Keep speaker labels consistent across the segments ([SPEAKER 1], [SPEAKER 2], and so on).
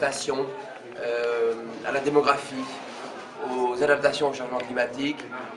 [SPEAKER 1] l'adaptation à la démographie, aux adaptations au changement climatique,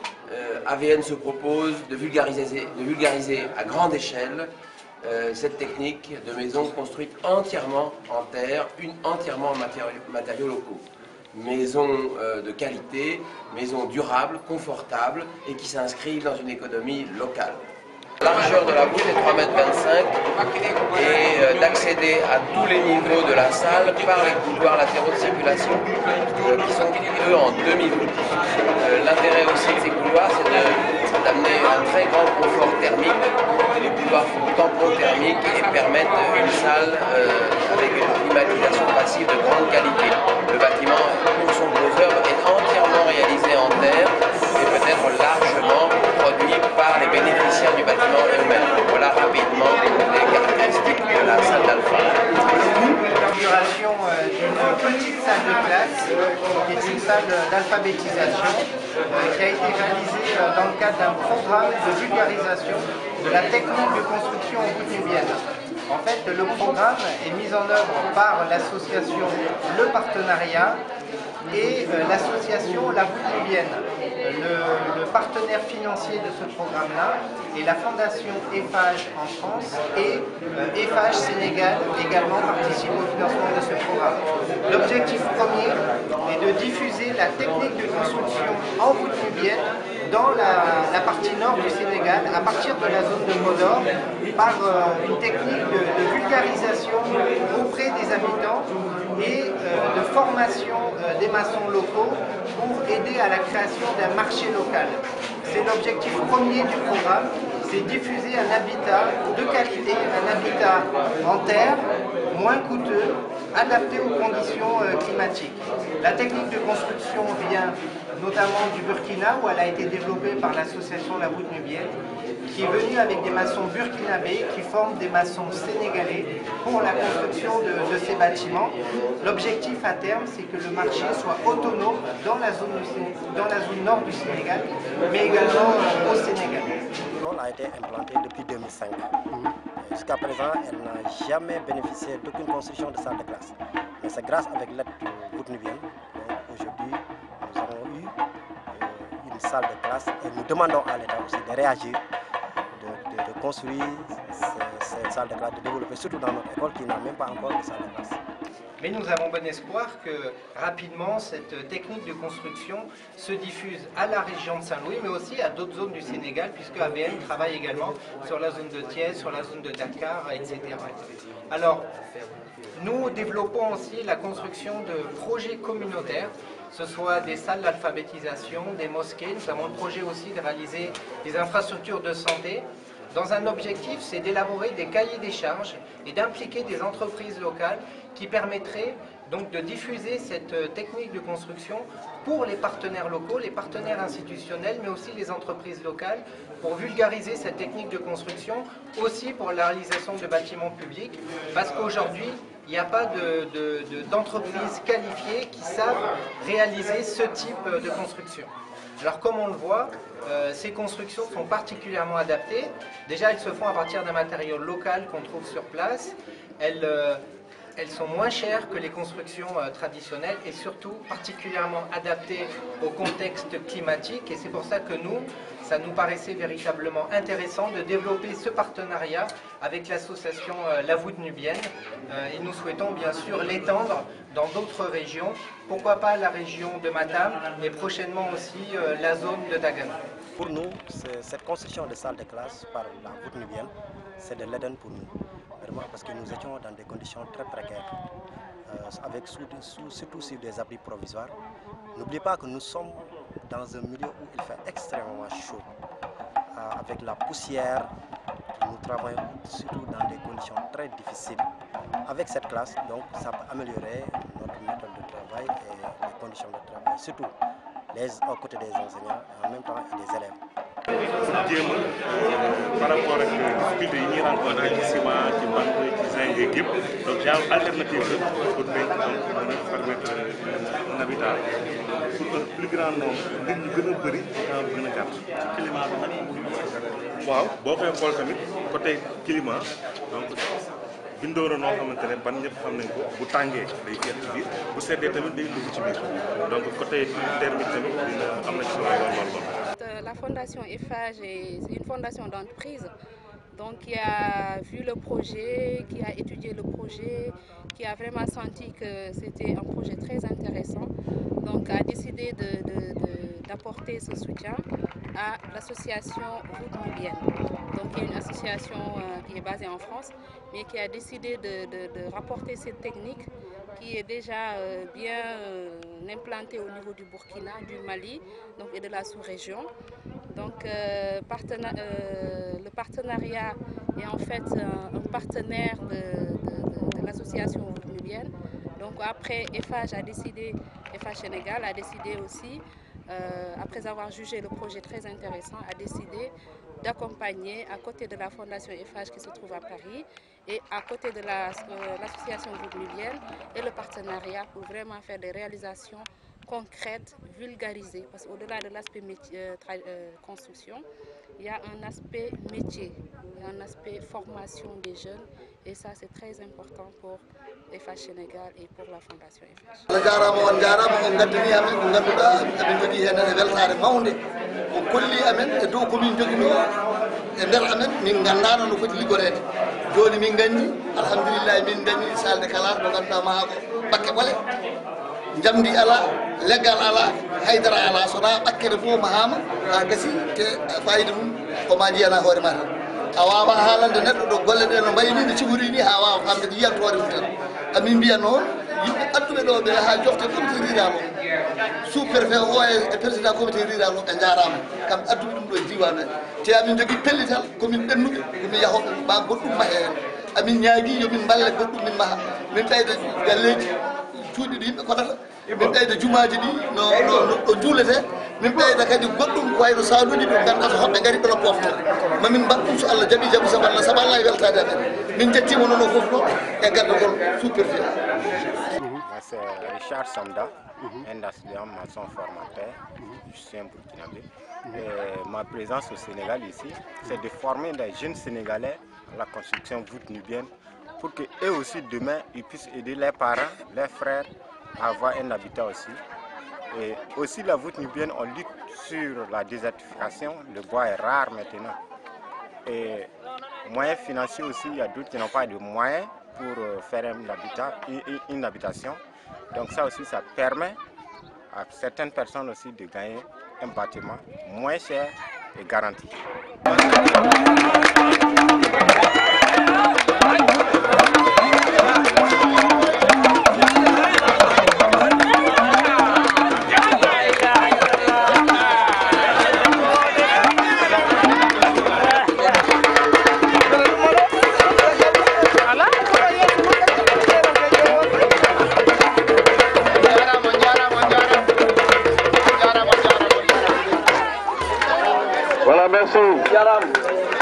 [SPEAKER 1] AVN se propose de vulgariser à grande échelle cette technique de maison construite entièrement en terre, entièrement en matériaux locaux. Maison de qualité, maison durable, confortable et qui s'inscrivent dans une économie locale. La largeur de la voûte est 3,25 m et d'accéder à tous les niveaux de la salle par les couloirs latéraux de circulation qui sont eux en demi-voûte. L'intérêt aussi de ces couloirs, c'est d'amener un très grand confort thermique. Les couloirs font tampon thermique et permettent une salle avec une climatisation passive de grande qualité. Le bâtiment, pour son gros œuvre, est entièrement réalisé en terre et peut être largement produit par les bénéficiaires du bâtiment eux-mêmes. Voilà rapidement les caractéristiques de la salle d'Alpha.
[SPEAKER 2] L'inauguration d'une petite salle de classe, qui est une salle d'alphabétisation, qui a été réalisée dans le cadre d'un programme de vulgarisation de la technique de construction en voûte nubienne. En fait, le programme est mis en œuvre par l'association Le Partenariat et l'association La Voûte Nubienne. Le partenaire financier de ce programme-là est la fondation EFAGE en France et EFAGE Sénégal également participe au financement de ce programme. L'objectif premier est de diffuser la technique de construction en voûte nubienne dans la partie nord du Sénégal, à partir de la zone de Podor, par une technique de vulgarisation auprès des habitants et de formation des maçons locaux pour aider à la création d'un marché local. C'est l'objectif premier du programme, c'est diffuser un habitat de qualité, un habitat en terre, moins coûteux, adapté aux conditions climatiques. La technique de construction vient notamment du Burkina, où elle a été développée par l'association La Voûte Nubienne, qui est venue avec des maçons burkinabés qui forment des maçons sénégalais pour la construction de ces bâtiments. L'objectif à terme, c'est que le marché soit autonome dans la zone nord du Sénégal, mais également au Sénégal.
[SPEAKER 3] Elle a été implantée depuis 2005. Jusqu'à présent, elle n'a jamais bénéficié d'aucune construction de salle de classe. Mais c'est grâce avec l'aide de Voûte Nubienne. Aujourd'hui, nous avons eu une salle de classe et nous demandons à l'État aussi de réagir, de construire cette salle de classe, de développer, surtout dans notre école qui n'a même pas encore de salle de classe.
[SPEAKER 2] Mais nous avons bon espoir que rapidement cette technique de construction se diffuse à la région de Saint-Louis, mais aussi à d'autres zones du Sénégal, puisque AVN travaille également sur la zone de Thiès, sur la zone de Dakar, etc. Alors, nous développons aussi la construction de projets communautaires, que ce soit des salles d'alphabétisation, des mosquées. Nous avons le projet aussi de réaliser des infrastructures de santé. Dans un objectif, c'est d'élaborer des cahiers des charges et d'impliquer des entreprises locales qui permettraient donc de diffuser cette technique de construction pour les partenaires locaux, les partenaires institutionnels, mais aussi les entreprises locales, pour vulgariser cette technique de construction, aussi pour la réalisation de bâtiments publics, parce qu'aujourd'hui, il n'y a pas d'entreprises qualifiées qui savent réaliser ce type de construction. Alors comme on le voit, ces constructions sont particulièrement adaptées. Déjà, elles se font à partir d'un matériau local qu'on trouve sur place. Elles sont moins chères que les constructions traditionnelles et surtout particulièrement adaptées au contexte climatique. Et c'est pour ça que ça nous paraissait véritablement intéressant de développer ce partenariat avec l'association La Voûte Nubienne. Et nous souhaitons bien sûr l'étendre dans d'autres régions. Pourquoi pas la région de Matam, mais prochainement aussi la zone de Dagana.
[SPEAKER 3] Pour nous, cette construction de salles de classe par La Voûte Nubienne, c'est de l'Éden pour nous. Vraiment, parce que nous étions dans des conditions très précaires, surtout sur des abris provisoires. N'oubliez pas que nous sommes dans un milieu où il fait extrêmement chaud, avec la poussière. Nous travaillons surtout dans des conditions très difficiles. Avec cette classe, donc, ça peut améliorer notre méthode de travail et les conditions de travail, surtout aux côtés des enseignants et en même temps des élèves.
[SPEAKER 4] Par rapport ak difficulté yi ñuy rencontré ci ciment ci bant ci zinc yeeg yëpp donc genre alternative la pour mën a permettre un habitat pour un plus grand nombre ngir ñu gën a bëri temps bu gën a gàtt. Climat bi nag waaw boo koy xool tamit côté climat donc bindoora noo xamante ne ban ñëpp xam nañ ko bu tàngee day jeex ci biir bu seddee tamit day dugg ci biir donc côté thermique tamit dina am na ci solo lool.
[SPEAKER 5] La fondation Eiffage c'est une fondation d'entreprise donc qui a vu le projet, qui a étudié le projet, qui a vraiment senti que c'était un projet très intéressant, donc a décidé d'apporter ce soutien à l'association Route Nubienne. Donc il y a une association qui est basée en France, mais qui a décidé de rapporter cette technique qui est déjà bien implantée au niveau du Burkina, du Mali donc, et de la sous-région. Donc le partenariat est en fait un partenaire de l'association Route Nubienne. Donc après Eiffage Sénégal a décidé aussi, après avoir jugé le projet très intéressant, a décidé d'accompagner à côté de la fondation Eiffage qui se trouve à Paris et à côté de l'association Route Nubienne et le partenariat pour vraiment faire des réalisations concrètes, vulgarisées, parce qu'au-delà de l'aspect construction, il y a un aspect métier, il y a un aspect formation des jeunes et ça c'est très important pour Eiffage Sénégal et pour la fondation
[SPEAKER 6] Eiffage. Jamdi ala legal ala haydara ala sona bakkere fo mahama ha gasi te fayida mum ko ma jiyana hoore mata a wawa haalande neɗɗo ɗo golle ɗe no mbayni no cibori ni ha wawa famde yiyantore mum tan amin mbiya noon yimɓe adduɓe ɗo ɓe ha jofte comité rural o sous préfet o e président comité rural o ɓe jarama kam adduɓe ɗum ɗo e diwan he te amin jogui pellital komin ɓennuɓe komin yahoɓe ma goɗɗum mahe hen amin ñaagui yomin balle goɗɗum min maha min ɓeyda galleji cuuɗi ɗi yimɓe kodata min ɓeyda jumaji ɗi no juulete min ɓeyda kadi goɗɗum wayno saluji ɗo ganduɗa so hoɓɓe gari ɗono pofto mamin mbaɗ ɗum so Allah jaaɓi jaaɓi sabu Allah saabu Allah e weltade amen min jettima noon o foof ɗo e gardogol sous-préfet.
[SPEAKER 7] C'est Richard Samda, un assistant maçon formateur, je suis un Burkinabé. Et ma présence au Sénégal ici, c'est de former des jeunes Sénégalais à la construction voûte nubienne pour qu'eux aussi demain ils puissent aider leurs parents, leurs frères à avoir un habitat aussi. Et aussi la voûte nubienne, on lutte sur la désertification, le bois est rare maintenant. Et moyens financiers aussi, il y a d'autres qui n'ont pas de moyens pour faire une habitation. Donc ça aussi, ça permet à certaines personnes aussi de gagner un bâtiment moins cher et garanti.
[SPEAKER 8] Voilà, merci.